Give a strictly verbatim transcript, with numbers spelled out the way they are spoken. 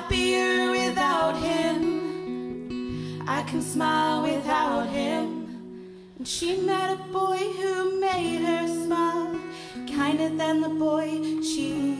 happier without him. I can smile without him. And she met a boy who made her smile, kinder than the boy she